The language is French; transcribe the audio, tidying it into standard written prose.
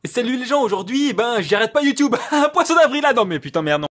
Salut les gens, aujourd'hui, j'arrête pas YouTube. Poisson d'avril là, non mais putain merde non.